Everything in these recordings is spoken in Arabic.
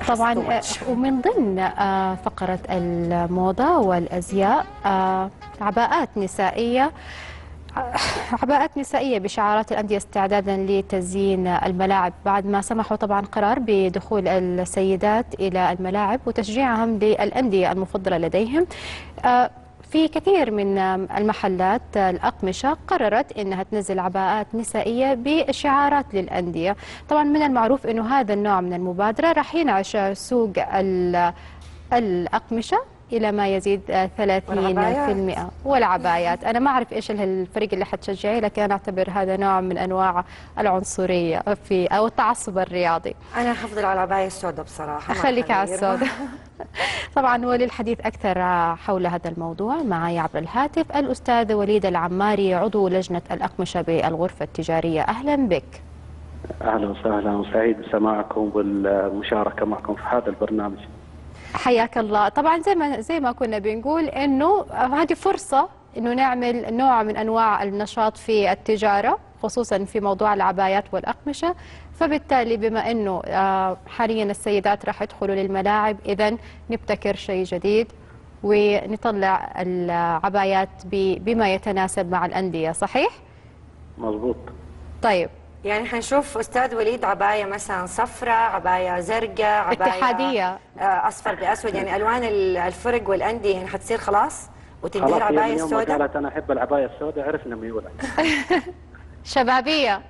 طبعا ومن ضمن فقرة الموضة والأزياء عباءات نسائية بشعارات الأندية استعدادا لتزيين الملاعب بعد ما سمحوا طبعا قرار بدخول السيدات إلى الملاعب وتشجيعهم للأندية المفضلة لديهم. في كثير من المحلات الأقمشة قررت أنها تنزل عباءات نسائية بشعارات للأندية. طبعا من المعروف أنه هذا النوع من المبادرة راح ينعش سوق الأقمشة إلى ما يزيد 30%. والعبايات أنا ما أعرف إيش الفريق اللي حتشجعيه، لكن أنا أعتبر هذا نوع من أنواع العنصرية أو التعصب الرياضي. أنا أفضل على العباية السوداء بصراحة. خليك على السوداء. طبعا وللحديث أكثر حول هذا الموضوع معي عبر الهاتف الأستاذ وليد العماري عضو لجنة الأقمشة بالغرفة التجارية. أهلا بك. أهلا وسهلا وسعيد بسماعكم والمشاركة معكم في هذا البرنامج. حياك الله. طبعا زي ما كنا بنقول انه هذه فرصة انه نعمل نوع من انواع النشاط في التجارة خصوصا في موضوع العبايات والأقمشة، فبالتالي بما انه حاليا السيدات راح يدخلوا للملاعب، اذا نبتكر شيء جديد ونطلع العبايات بما يتناسب مع الأندية. صحيح؟ مظبوط. طيب يعني حنشوف أستاذ وليد عباية مثلا صفراء، عباية زرقاء، عباية اتحادية أصفر بأسود، يعني ألوان الفرق والأندية يعني حتصير خلاص وتنتهي العباية السوداء. يوم قالت أنا أحب العباية السوداء عرفنا ميولها. شبابية.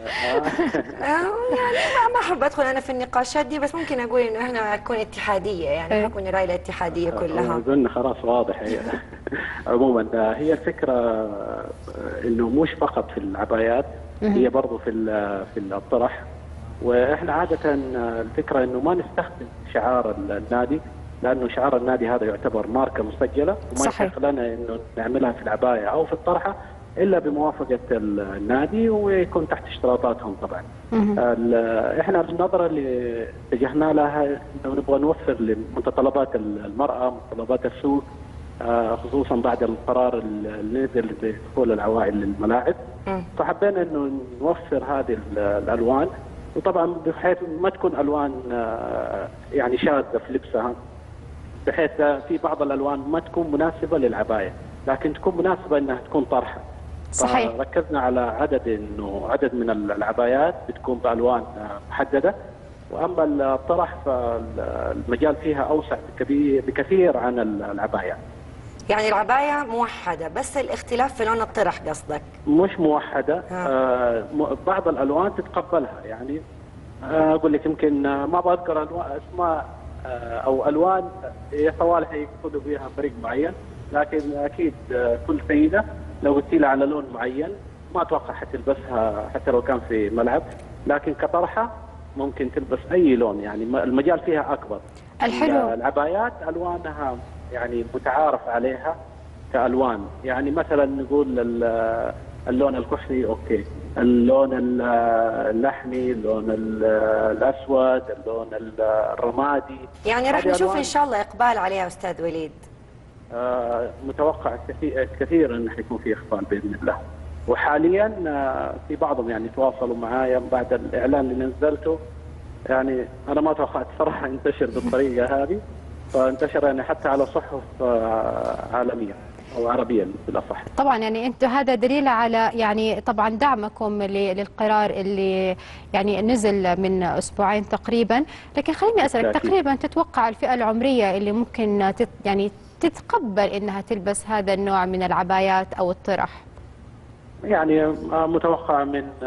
يعني ما أحب أدخل أنا في النقاشات دي، بس ممكن أقول إنه إحنا نكون اتحادية، يعني حكون رأي الاتحادية كلها. قلنا خلاص واضح هي. عموما هي الفكرة إنه مش فقط في العبايات، هي برضو في الطرح. واحنا عادة الفكرة انه ما نستخدم شعار النادي، لانه شعار النادي هذا يعتبر ماركة مسجلة وما يحق لنا انه نعملها في العباية او في الطرحة الا بموافقة النادي ويكون تحت اشتراطاتهم طبعا. احنا النظرة اللي اتجهنا لها انه نبغى نوفر لمتطلبات المرأة، متطلبات السوق، خصوصا بعد القرار اللي نزل بدخول العوائل للملاعب. فحبينا انه نوفر هذه الالوان، وطبعا بحيث ما تكون الوان يعني شاذه في لبسها، بحيث في بعض الالوان ما تكون مناسبه للعبايه لكن تكون مناسبه انها تكون طرحه. صحيح. ركزنا على عدد من العبايات بتكون بالوان محدده، واما الطرح فالمجال فيها اوسع بكثير عن العبايات. يعني العباية موحدة بس الاختلاف في لون الطرح قصدك؟ مش موحدة. بعض الألوان تتقبلها، يعني أقول لك يمكن ما بذكر أسماء أو ألوان صوالح يقصدوا بها فريق معين، لكن أكيد كل سيدة لو قلت لها على لون معين ما أتوقع حتلبسها حتى لو كان في ملعب، لكن كطرحة ممكن تلبس أي لون، يعني المجال فيها أكبر. الحلو العبايات ألوانها يعني متعارف عليها كألوان، يعني مثلا نقول اللون الكحلي اوكي، اللون اللحمي، اللون الاسود، اللون الرمادي، يعني راح نشوف ان شاء الله اقبال عليها استاذ وليد. متوقع كثير انه حيكون في اقبال باذن الله. وحاليا في بعضهم يعني تواصلوا معايا بعد الاعلان اللي نزلته، يعني انا ما توقعت صراحه ينتشر بالطريقه هذه، فانتشر يعني حتى على صحف عالمية أو عربية بالأصح. طبعا يعني أنتم هذا دليل على يعني طبعا دعمكم للقرار اللي يعني نزل من أسبوعين تقريبا، لكن خليني أسألك تقريبا تتوقع الفئة العمرية اللي ممكن يعني تتقبل إنها تلبس هذا النوع من العبايات أو الطرح؟ يعني متوقع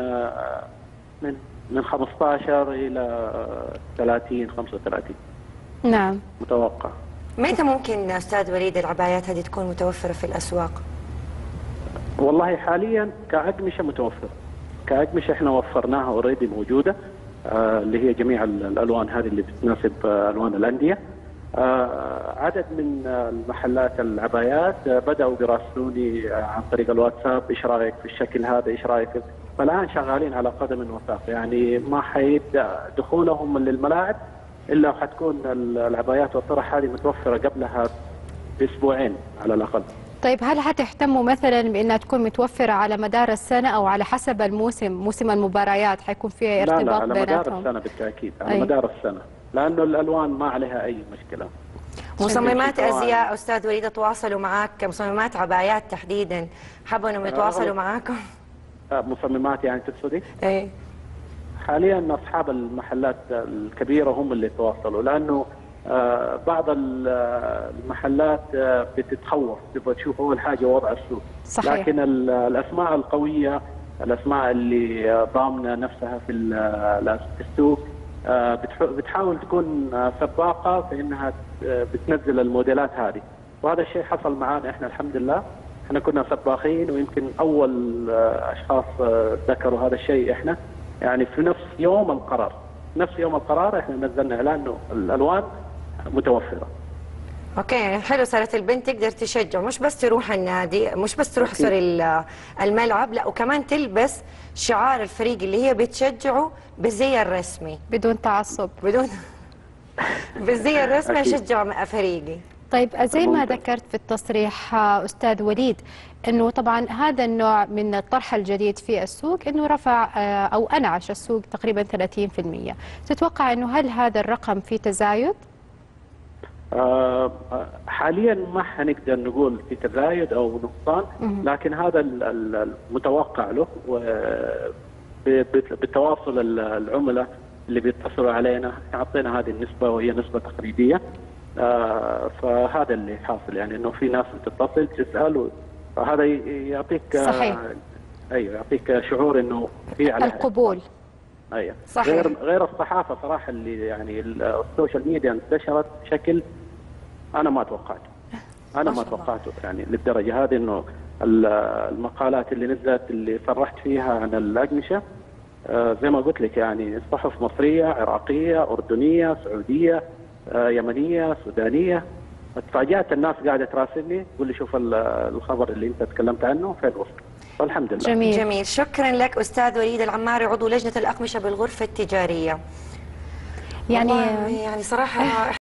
من 15 إلى 30 35. نعم متوقع. متى ممكن أستاذ وليد العبايات هذه تكون متوفرة في الأسواق؟ والله حاليا كأقمشة متوفرة، كأقمشة احنا وفرناها اوريدي موجودة، اللي هي جميع الألوان هذه اللي بتناسب ألوان الأندية. عدد من المحلات العبايات بدأوا يراسلوني عن طريق الواتساب، ايش رايك في الشكل هذا، ايش رايك، فالآن شغالين على قدم وساق، يعني ما حيبدأ دخولهم للملاعب إلا وحتكون العبايات والطرح هذه متوفرة قبلها بأسبوعين على الأقل. طيب هل حتهتموا مثلا بأنها تكون متوفرة على مدار السنة أو على حسب الموسم، موسم المباريات حيكون فيها ارتباط بيناتهم؟ لا على مدار السنة بالتأكيد، على مدار السنة لانه الالوان ما عليها اي مشكله. مصممات ازياء استاذ وليد تواصلوا معك، مصممات عبايات تحديدا حبوا انهم يتواصلوا معاكم؟ مصممات يعني تقصدي؟ ايه حاليا اصحاب المحلات الكبيره هم اللي تواصلوا، لانه بعض المحلات بتتخوف، تبغى تشوف اول حاجه وضع السوق. صحيح. لكن الاسماء القويه، الاسماء اللي ضامنه نفسها في السوق بتحاول تكون سباقه في انها بتنزل الموديلات هذه، وهذا الشيء حصل معنا احنا الحمد لله. احنا كنا سباقين، ويمكن اول اشخاص ذكروا هذا الشيء احنا، يعني في نفس يوم القرار احنا نزلنا اعلان انه الالوان متوفره. اوكي، يعني حلو، صارت البنت تقدر تشجع، مش بس تروح النادي، مش بس تروح سوري الملعب، لا وكمان تلبس شعار الفريق اللي هي بتشجعه بالزي الرسمي بدون تعصب. بالزي الرسمي اشجع فريقي. طيب زي ما ذكرت في التصريح أستاذ وليد، أنه طبعا هذا النوع من الطرح الجديد في السوق أنه رفع أو أنعش السوق تقريبا 30%. تتوقع أنه هل هذا الرقم في تزايد؟ حاليا ما حنقدر نقول في تزايد أو نقصان، لكن هذا المتوقع له، بالتواصل العملاء اللي بيتصلوا علينا اعطينا هذه النسبة، وهي نسبة تقريبية. فهذا اللي حاصل، يعني انه في ناس بتتصل تسال، فهذا يعطيك صحيح. ايوه، يعطيك شعور انه في على القبول. ايوه صحيح. غير الصحافه صراحه، اللي يعني السوشيال ميديا انتشرت بشكل انا ما توقعته يعني للدرجه هذه، انه المقالات اللي نزلت اللي صرحت فيها عن الاقمشه زي ما قلت لك، يعني صحف مصريه، عراقيه، اردنيه، سعوديه، يمنيه، سودانيه. تفاجأت، الناس قاعده تراسلني تقول لي شوف الخبر اللي انت تكلمت عنه فين وصل، والحمد لله. جميل. شكرا لك استاذ وليد العماري، عضو لجنه الاقمشه بالغرفه التجاريه. يعني صراحه